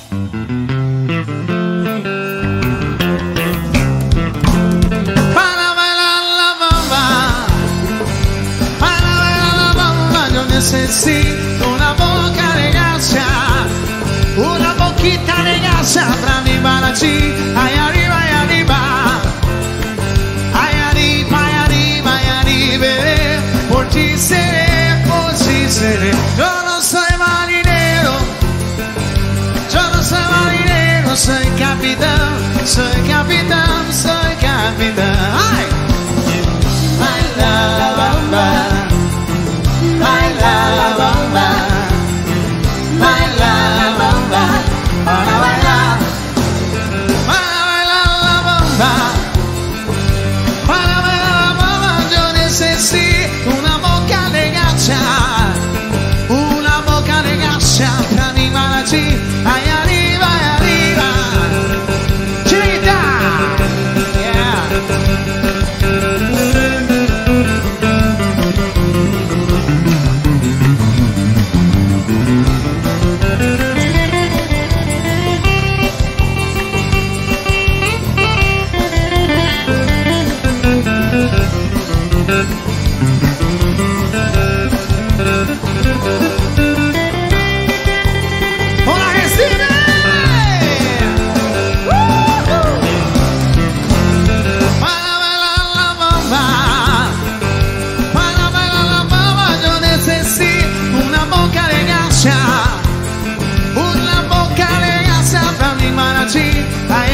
Para bailar la bamba, para bailar la bamba, yo necesito una boca de grasa, una boquita de grasa para animar allí, ahí arriba, ahí arriba. Por ti seré, yo no soy marinero, soy capitán, soy capitán, soy capitán. ¡Ay! Baila la bamba, baila la bamba, baila la bamba, para bailar la bamba. Para bailar la bamba yo necesito una boca de gacha para animar allí, ahí arriba, ahí arriba. Chinita, yeah. Hola, Cristina. Para bailar la bamba, para bailar la bamba yo necesito una boca de gasa para animar allí.